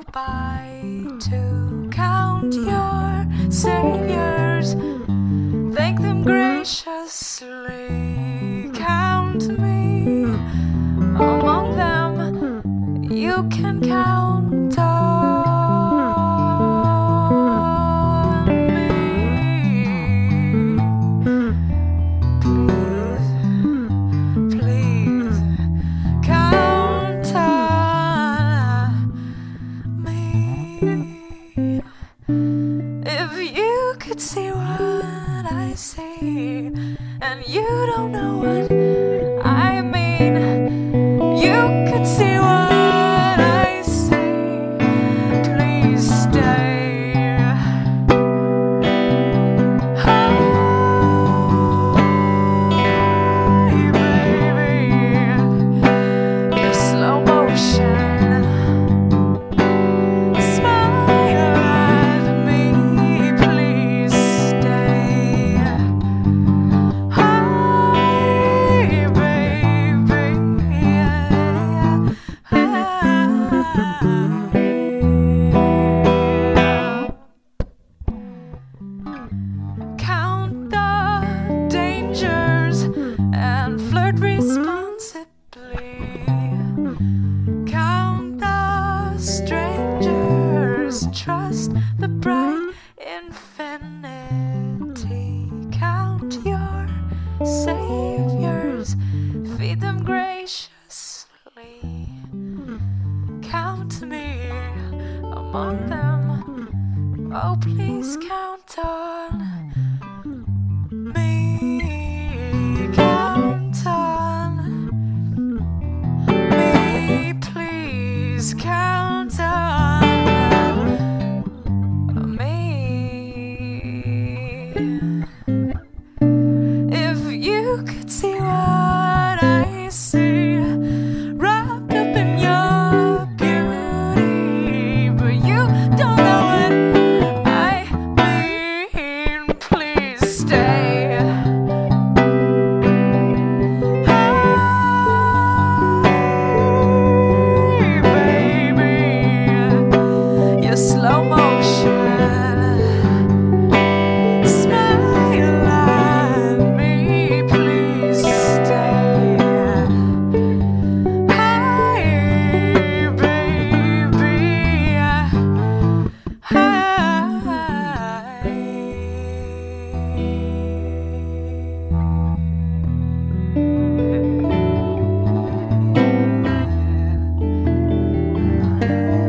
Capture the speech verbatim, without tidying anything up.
by to count your saviors, thank them graciously, count me among them, you can count on me. Please, please count on me. If you could see what I see, and you don't know what I mean, you could see what I see. Please stay. Hi, baby, your slow motion smile at me. Please stay. Hi, baby, count the dangers and flirt responsibly. Count the strangers, trust the bright infinity. Count your saviors, feed them graciously. Count me among them, oh please count on me. Count on me, please count on me. If you could see what I see, wrapped up in your beauty, but you don't know what I mean. Please stay. Hi, baby, your slow motion smile at me. Please stay. Hi, baby, hi.